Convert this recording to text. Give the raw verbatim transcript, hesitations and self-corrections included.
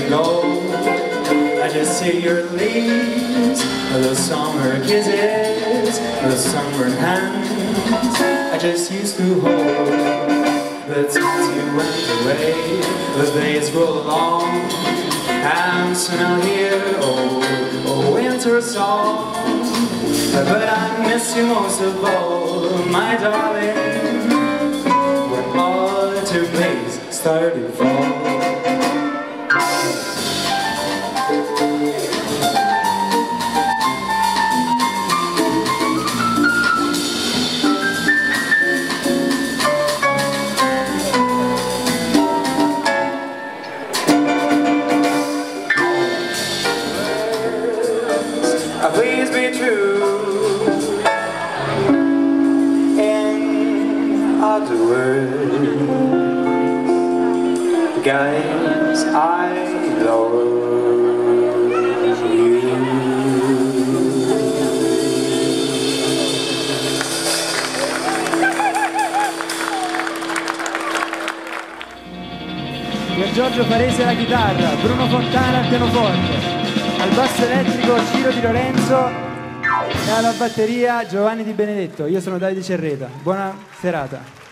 go. I just see your leaves, the summer kisses, the summer hands I just used to hold. But since you went away, the days roll along, and soon I'll hear oh, oh winter song. But I miss you most of all, my darling, when autumn days start to fall. Please be true in other words, guys, I love you. Pier Giorgio Faresi alla chitarra, Bruno Fontana al pianoforte, al basso elettrico Ciro Di Lorenzo e alla batteria Giovanni Di Benedetto. Io sono Davide Cerreta. Buona serata.